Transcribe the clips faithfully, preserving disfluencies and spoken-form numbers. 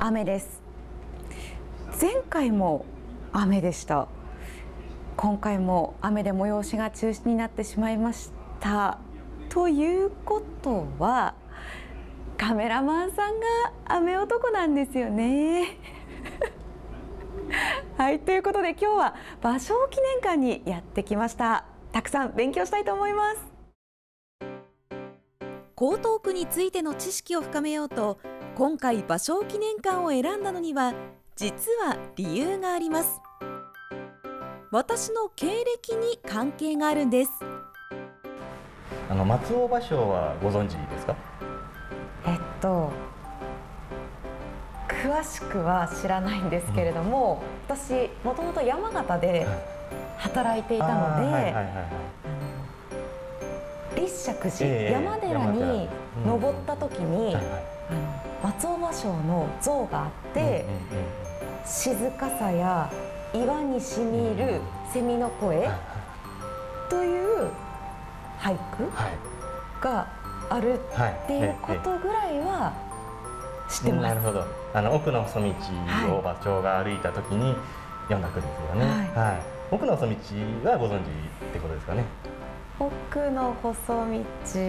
雨です。前回も雨でした。今回も雨で催しが中止になってしまいました。ということはカメラマンさんが雨男なんですよね。はい、ということで今日は芭蕉記念館にやってきました。たくさん勉強したいと思います。江東区についての知識を深めようと今回芭蕉記念館を選んだのには実は理由があります。私の経歴に関係があるんです。 あの松尾芭蕉はご存知ですか？ えっと詳しくは知らないんですけれども、うん、私もともと山形で働いていたので立石寺、えー、山寺に登った時に、うん、あの松尾芭蕉の像があって、静かさや岩にしみる蝉の声という俳句があるっていうことぐらいは知ってます。 なるほど。あの奥の細道を芭蕉が歩いた時に読んだ句ですよね。はいはい、奥の細道はご存知ってことですかね。 奥の細道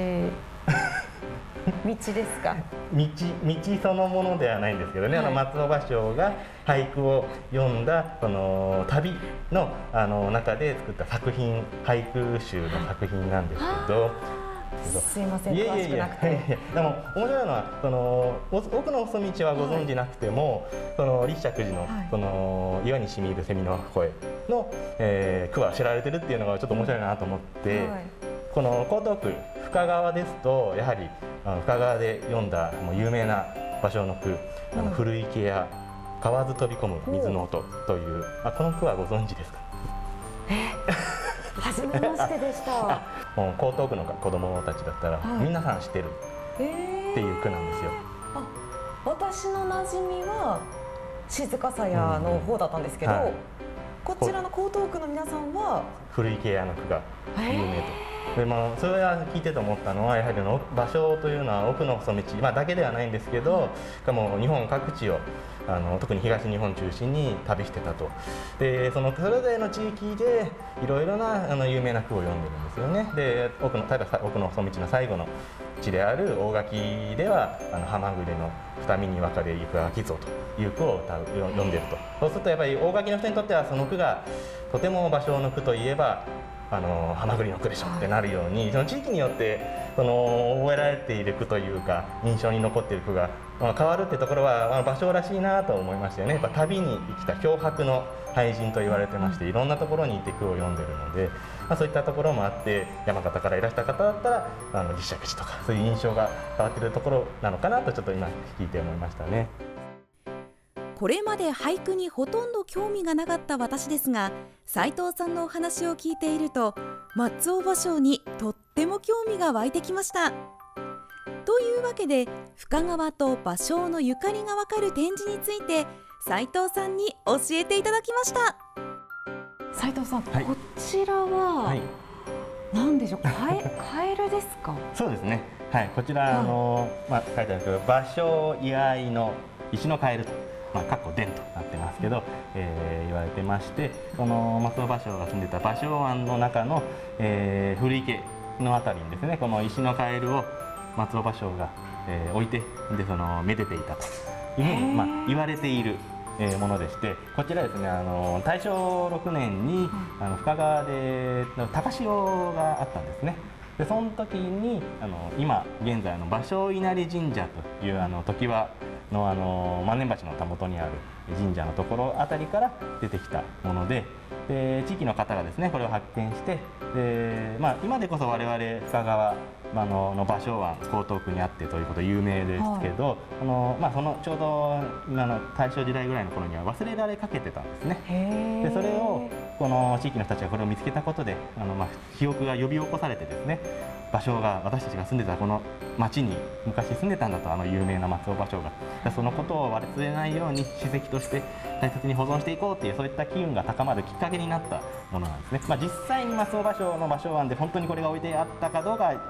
道ですか？ 道、道そのものではないんですけどね、はい、あの松尾芭蕉が俳句を読んだその旅のあの中で作った作品、俳句集の作品なんですけど。 すいません、詳しくなくて。 でも面白いのはその奥の細道はご存じなくても、はい、その立石寺の、はい、その岩にしみる蝉の声の、えー、句は知られてるっていうのがちょっと面白いなと思って、はい、この江東区深川ですとやはり深川で読んだもう有名な芭蕉の句「あの古池や河津飛び込む水の音」という、あ、この句はご存知ですか？ え初めましてでした。 もう江東区の子供たちだったら、はい、皆さん知ってるっていう句なんですよ。 あ、私の馴染みは静かさやの方だったんですけど、うん、はい、こちらの江東区の皆さんは古池屋の句が有名と。でもそれは聞いてて思ったのはやはりの芭蕉というのは奥の細道、まあ、だけではないんですけど、うん、もう日本各地をあの特に東日本中心に旅してたと。でそのそれぞれの地域でいろいろなあの有名な句を読んでるんですよね。で奥の例えば奥の細道の最後の地である大垣ではあの浜暮れの二見に分かれ行く秋ぞという句を歌う読んでると。そうするとやっぱり大垣の人にとってはその句がとても芭蕉の句といえばあの浜栗の句でしょってなるように、その地域によってその覚えられている句というか印象に残っている句が、まあ、変わるってところは、まあ、芭蕉らしいなと思いましたよね。やっぱ旅に生きた漂泊の俳人と言われてまして、いろんなところに行って句を読んでるので、まあ、そういったところもあって山形からいらした方だったらあの立石寺とかそういう印象が変わっているところなのかなとちょっと今聞いて思いましたね。 これまで俳句にほとんど興味がなかった私ですが、斉藤さんのお話を聞いていると松尾芭蕉にとっても興味が湧いてきました。というわけで深川と芭蕉のゆかりがわかる展示について斉藤さんに教えていただきました。斉藤さん、はい、こちらは、はい、何でしょう、カエ、カエルですか？ そうですね、はい、こちら、はい、あのまあ、書いてあるんですけど芭蕉居合の石のカエルと、まあ、かっこ伝となってますけど、えー、言われてまして、この松尾芭蕉が住んでた芭蕉湾の中の、えー、古池のあたりにですね、この石のカエルを松尾芭蕉が、えー、置いてでそのめでていたというふうに、まあ、言われているものでして、こちらですね、あの大正ろくねんに、うん、あの深川で高潮があったんですね。でその時にあの今現在の芭蕉稲荷神社というあの常盤のあの万年橋のたもとにある神社のところあたりから出てきたもので、で地域の方がですねこれを発見して、で、まあ、今でこそ我々深川まあ、のの芭蕉湾江東区にあってということ有名ですけど、はい、あのまあ、そのちょうど今の大正時代ぐらいの頃には忘れられかけてたんですね。でそれをこの地域の人たちがこれを見つけたことであの、まあ、記憶が呼び起こされてですね、芭蕉が私たちが住んでたこの町に昔住んでたんだと、あの有名な松尾芭蕉がそのことを忘れないように史跡として大切に保存していこうという、そういった機運が高まるきっかけになったものなんですね。まあ、実際に松尾芭蕉の芭蕉湾で本当にこれが置いてあったかどうか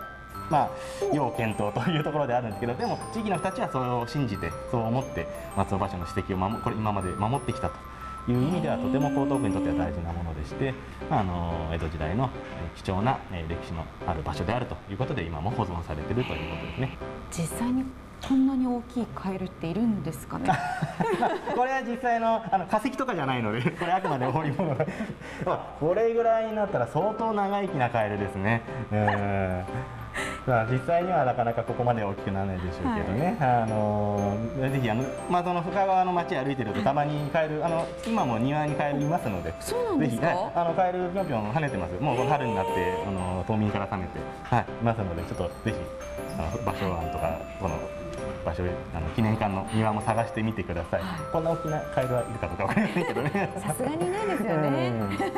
まあ要検討というところであるんですけど、でも地域の人たちはそれを信じてそう思って松尾芭蕉の史跡を守これ今まで守ってきたという意味ではとても江東区にとっては大事なものでして、あの江戸時代の貴重な歴史のある場所であるということで今も保存されているということですね。 実際にこんなに大きいカエルっているんですかね。 これは実際のあの化石とかじゃないので、これあくまで彫り物まあこれぐらいになったら相当長生きなカエルですね。うんまあ実際にはなかなかここまで大きくならないでしょうけどね、はい、あのぜひあの、まあ、その深川の町歩いてるとたまにカエル、あの今も庭にカエルいますので、 そうなんですか。 ぜひ、はい、あのカエルぴょんぴょん跳ねてます。もうこの春になってあの冬眠から覚めて、はい、いますので、ちょっとぜひあの場所案とかこの場所あの記念館の庭も探してみてください。はい、こんな大きなカエルはいるかどうかわかりませんけどね。 さすがにないですよね。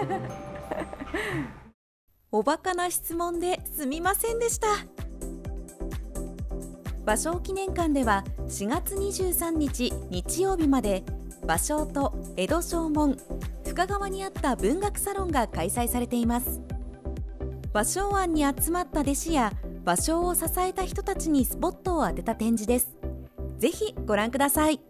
おバカな質問ですみませんでした。芭蕉記念館ではしがつにじゅうさんにち日曜日まで芭蕉と江戸正門深川にあった文学サロンが開催されています。芭蕉庵に集まった弟子や芭蕉を支えた人たちにスポットを当てた展示です。ぜひご覧ください。